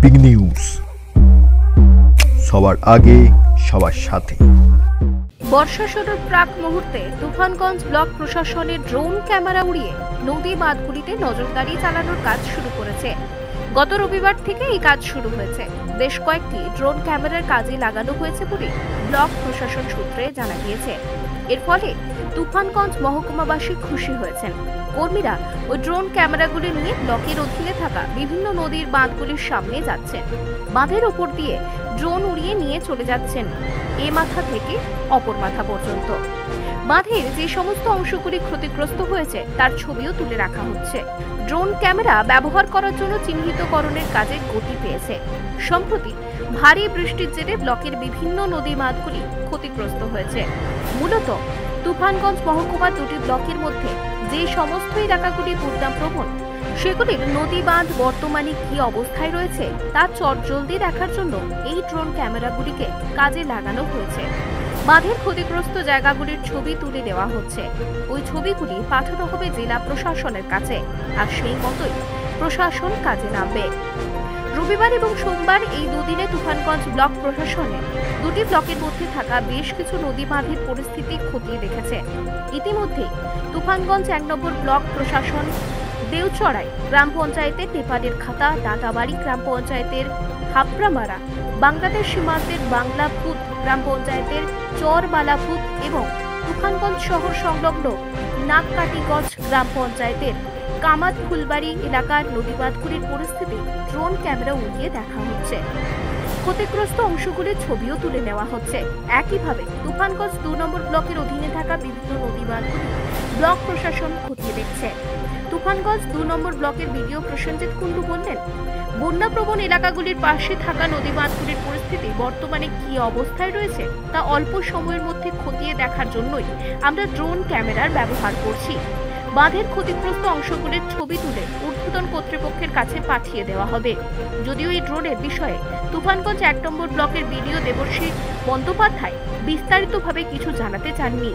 Big news, সবার আগে সবার সাথে। বর্ষা শুরুর প্রাক মুহূর্তে তুফানগঞ্জ ব্লক প্রশাসনের ড্রোন ক্যামেরা উড়িয়ে নদী বাঁধগুলিতে নজরদারি চালানোর কাজ শুরু করেছে। গত রবিবার থেকে এই কাজ শুরু হয়েছে। বেশ কয়েকটি ড্রোন ক্যামেরার কাজে লাগানো হয়েছে বলে ব্লক প্রশাসন সূত্রে জানা গিয়েছে। এর ফলে তুফানগঞ্জ মহকুমাবাসী খুশি হয়েছেন। কর্মীরা ওই ড্রোন ক্যামেরাগুলি নিয়ে ব্লকের অধীনে থাকা বিভিন্ন নদীর বাঁধগুলির সামনে যাচ্ছেন। বাঁধের ওপর দিয়ে ড্রোন উড়িয়ে নিয়ে চলে যাচ্ছেন এ মাথা থেকে অপর মাথা পর্যন্ত। বাঁধের যে সমস্ত অংশগুলি ক্ষতিগ্রস্ত হয়েছে তার ছবিও তুলে রাখা হচ্ছে। ড্রোন ক্যামেরা ব্যবহার করার জন্য চিহ্নিতকরণের কাজে গতি পেয়েছে। সম্প্রতি ভারী বৃষ্টির জেরে ব্লকের বিভিন্ন নদী বাঁধগুলি ক্ষতিগ্রস্ত হয়েছে। মূলত তুফানগঞ্জ মহকুমার দুটি ব্লকের মধ্যে যে সমস্ত এলাকাগুলি বন্যাপ্রবণ সেগুলির নদী বাঁধ বর্তমানে কি অবস্থায় রয়েছে তা চটজলদি দেখার জন্য এই ড্রোন ক্যামেরাগুলিকে কাজে লাগানো হয়েছে। বাঁধের ক্ষতিগ্রস্ত জায়গাগুলির ছবি তুলে দেওয়া হচ্ছে। ওই ছবিগুলি পাঠানো হবে জেলা প্রশাসনের কাছে, আর সেই মতোই প্রশাসন কাজে নামবে। রবিবার এবং সোমবার এই দুদিনে তুফানগঞ্জ ব্লক প্রশাসনের দুটি ব্লকের মধ্যে থাকা বেশ কিছু নদী বাঁধের পরিস্থিতি খতিয়ে দেখেছে। ইতিমধ্যে তুফানগঞ্জ ১ নম্বর ব্লক প্রশাসন দেওচড়াই গ্রাম পঞ্চায়েতের টেপাডের খাতা, ডাটাবাড়ি গ্রাম পঞ্চায়েতের হাপড়ামারা, বাংলাদেশ সীমান্তের বাংলাভূত গ্রাম পঞ্চায়েতের চরবালাভূত এবং তুফানগঞ্জ শহর সংলগ্ন নাগকাটিগঞ্জ গ্রাম পঞ্চায়েতের কামাত ফুলবাড়ি এলাকার নদীবাঁধগুলির পরিস্থিতি ড্রোন ক্যামেরা উড়িয়ে দেখা হচ্ছে। ক্ষতিগ্রস্ত অংশগুলির ছবিও তুলে নেওয়া হচ্ছে। একইভাবে তুফানগঞ্জ ২ নম্বর ব্লকের অধীনে থাকা বিভিন্ন নদীবাঁধগুলি ব্লক প্রশাসন খতিয়ে দেখছে। তুফানগঞ্জ ২ নম্বর ব্লকের বিডিও প্রসেনজিৎ কুন্ডু বললেন, বন্যাপ্রবণ এলাকাগুলির পাশে থাকা নদী বাঁধগুলির পরিস্থিতি বর্তমানে কি অবস্থায় রয়েছে তা অল্প সময়ের মধ্যে খতিয়ে দেখার জন্যই আমরা ড্রোন ক্যামেরার ব্যবহার করছি। বাঁধের ক্ষতিগ্রস্ত অংশগুলির ছবি তুলে ঊর্ধ্বতন কর্তৃপক্ষের কাছে পাঠিয়ে দেওয়া হবে। যদিও এই ড্রোনের বিষয়ে তুফানগঞ্জ ১ নম্বর ব্লকের বিডিও দেবশ্রী বন্দ্যোপাধ্যায় বিস্তারিতভাবে কিছু জানাতে চাননি।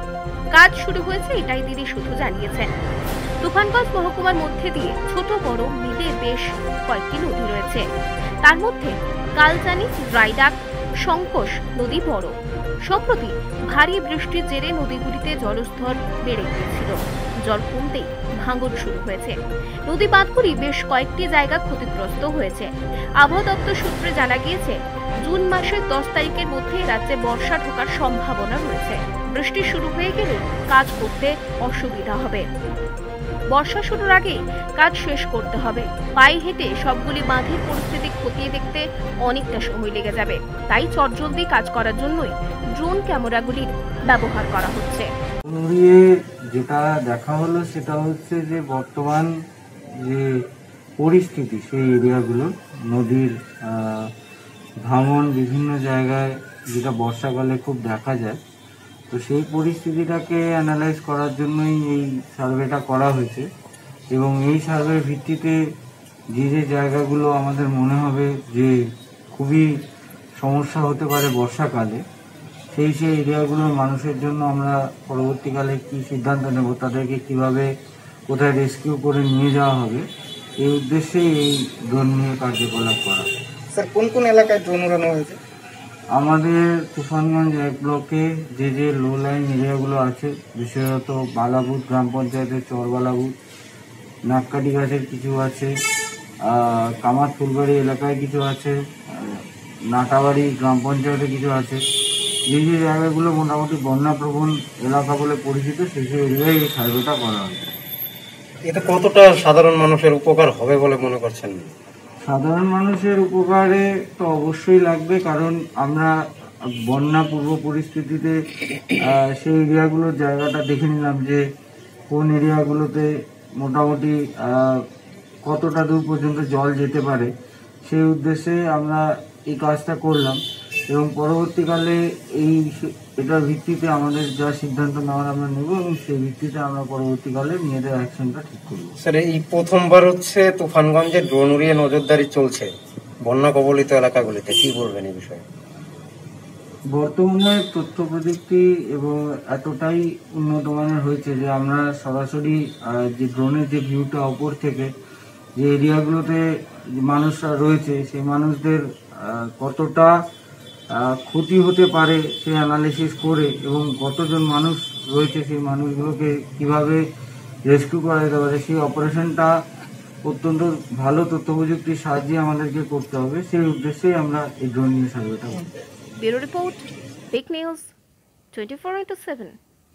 কাজ শুরু হয়েছে এটাই তিনি শুধু জানিয়েছেন। তুফানগঞ্জ মহকুমার মধ্যে দিয়ে ছোট বড় মিলে বেশ কয়েকটি নদী রয়েছে। তার মধ্যে কালজানি, রায়ডাক, শঙ্কোষ নদী বড়। সম্প্রতি ভারী বৃষ্টির জেরে নদীগুলিতে জলস্তর বেড়ে গিয়েছিল। জল কমতেই ভাঙন শুরু হয়েছে। নদী বাঁধগুলি বেশ কয়েকটি জায়গা ক্ষতিগ্রস্ত হয়েছে। আবহাওয়া দপ্তর সূত্রে জানা গিয়েছে, জুন মাসের ১০ তারিখের মধ্যে রাজ্যে বর্ষা ঢোকার সম্ভাবনা রয়েছে। বৃষ্টি শুরু হয়ে গেলে কাজ করতে অসুবিধা হবে। বর্ষা শুরুর আগেই কাজ শেষ করতে হবে। পায়ে হেঁটে সবগুলি বাঁধের পরিস্থিতি খতিয়ে দেখতে অনেকটা সময় লেগে যাবে। তাই চটজলদি কাজ করার জন্যই ড্রোন ক্যামেরাগুলির ব্যবহার করা হচ্ছে। যেটা দেখা হলো সেটা হচ্ছে যে বর্তমান যে পরিস্থিতি সেই এরিয়াগুলো নদীর ভাঙন বিভিন্ন জায়গায় যেটা বর্ষাকালে খুব দেখা যায়, তো সেই পরিস্থিতিটাকে অ্যানালাইজ করার জন্যই এই সার্ভেটা করা হয়েছে। এবং এই সার্ভের ভিত্তিতে যে যে জায়গাগুলো আমাদের মনে হবে যে খুবই সমস্যা হতে পারে বর্ষাকালে, সেই এরিয়াগুলোর মানুষের জন্য আমরা পরবর্তীকালে কি সিদ্ধান্ত নেব, তাদেরকে কিভাবে কোথায় রেস্কিউ করে নিয়ে যাওয়া হবে, এই উদ্দেশ্যেই এই ড্রোন নিয়ে কার্যকলাপ করা। স্যার, কোন কোন এলাকায় ড্রোন উড়ানো হয়েছে? আমাদের তুফানগঞ্জ ১ ব্লকে যে যে লো লাইন এরিয়াগুলো আছে, বিশেষত বালাভূত গ্রাম পঞ্চায়েতের চরবালাভূত, নাগকাটি গাছের কিছু আছে, কামাত ফুলবাড়ি এলাকায় কিছু আছে, নাটাবাড়ি গ্রাম পঞ্চায়েতে কিছু আছে। যে যে জায়গাগুলো মোটামুটি বন্যাপ্রবণ এলাকা বলে পরিচিত, সেই সেই এরিয়ায় এই সার্ভেটা করা হয়েছে। এতে কতটা সাধারণ মানুষের উপকার হবে বলে মনে করছেন? সাধারণ মানুষের উপকারে তো অবশ্যই লাগবে, কারণ আমরা বন্যা পূর্ব পরিস্থিতিতে সেই এরিয়াগুলোর জায়গাটা দেখে নিলাম যে কোন এরিয়াগুলোতে মোটামুটি কতটা দূর পর্যন্ত জল যেতে পারে। সেই উদ্দেশ্যে আমরা এই কাজটা করলাম এবং পরবর্তীকালে এটার ভিত্তিতে আমাদের যা সিদ্ধান্ত নেওয়ার আমরা নেব এবং সেই ভিত্তিতে আমরা পরবর্তীকালে নিজেদের অ্যাকশনটা ঠিক করব। স্যার, এই প্রথমবার হচ্ছে তুফানগঞ্জে ড্রোন উড়িয়ে নজরদারি চলছে বন্যা কবলিত এলাকাগুলিতে, কি বলবেন এই বিষয়ে? বর্তমানে তথ্য প্রযুক্তি এবং এতটাই উন্নত মানের হয়েছে যে আমরা সরাসরি যে ড্রোনের যে ভিউটা ওপর থেকে যে এরিয়াগুলোতে যে মানুষরা রয়েছে সেই মানুষদের কতটা ক্ষতি হতে পারে সেই অ্যানালিসিস করে এবং কতজন মানুষ রয়েছে সেই মানুষগুলোকে কিভাবে রেস্কিউ করা যেতে পারে সেই অপারেশনটা অত্যন্ত ভালো তথ্য প্রযুক্তির সাহায্যে আমাদেরকে করতে হবে। সেই উদ্দেশ্যেই আমরা এই ড্রোন নিয়ে সার্ভেটা করি। Bureau report, big news 24/7।